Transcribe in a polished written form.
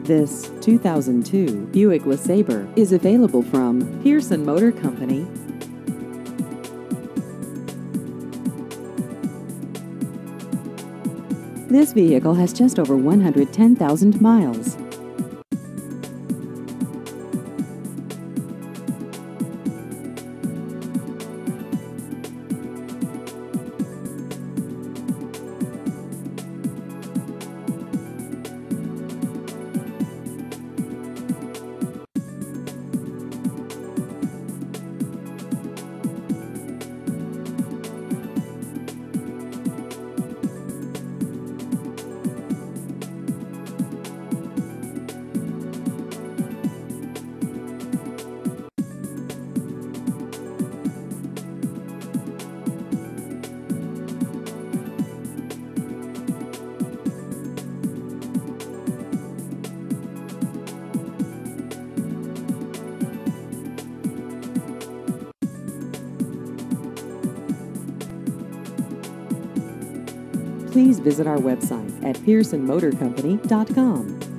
This 2002 Buick LeSabre is available from Pearson Motor Company. This vehicle has just over 110,000 miles. Please visit our website at PearsonMotorCompany.com.